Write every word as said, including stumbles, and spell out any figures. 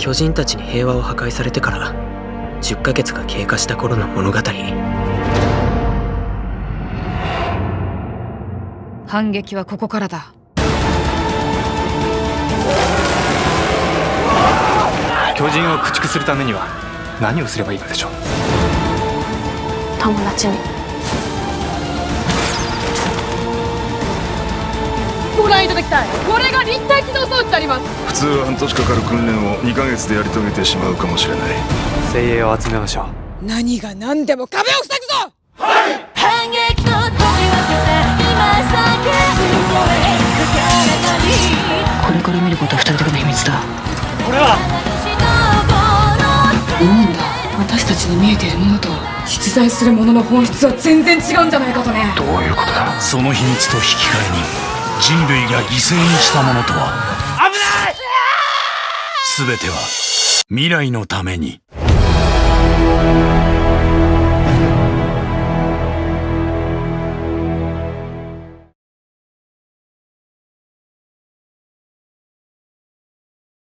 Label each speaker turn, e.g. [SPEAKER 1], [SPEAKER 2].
[SPEAKER 1] 巨人たちに平和を破壊されてからじゅっかげつが経過した頃の物語。
[SPEAKER 2] 反撃はここからだ。
[SPEAKER 3] 巨人を駆逐するためには何をすればいいかでしょう。
[SPEAKER 4] 友達に
[SPEAKER 5] ご覧いただきたい。これが立体機動装置とあります。
[SPEAKER 6] 普通は半年かかる訓練をにかげつでやり遂げてしまうかもしれない。
[SPEAKER 3] 精鋭を集めましょう。
[SPEAKER 5] 何が何でも壁を塞ぐぞ。
[SPEAKER 7] はい。反撃の問い分けて今叫ぶ声かけられたり。
[SPEAKER 2] これから見ることは二人だけの秘密だ。
[SPEAKER 3] これは
[SPEAKER 5] 思うんだ。私たちに見えているものと実在するものの本質は全然違うんじゃないかとね。
[SPEAKER 3] どういうことだ。
[SPEAKER 8] その秘密と引き換えに人類が犠牲にしたものとは。
[SPEAKER 3] 危ない。
[SPEAKER 8] 全ては未来のために。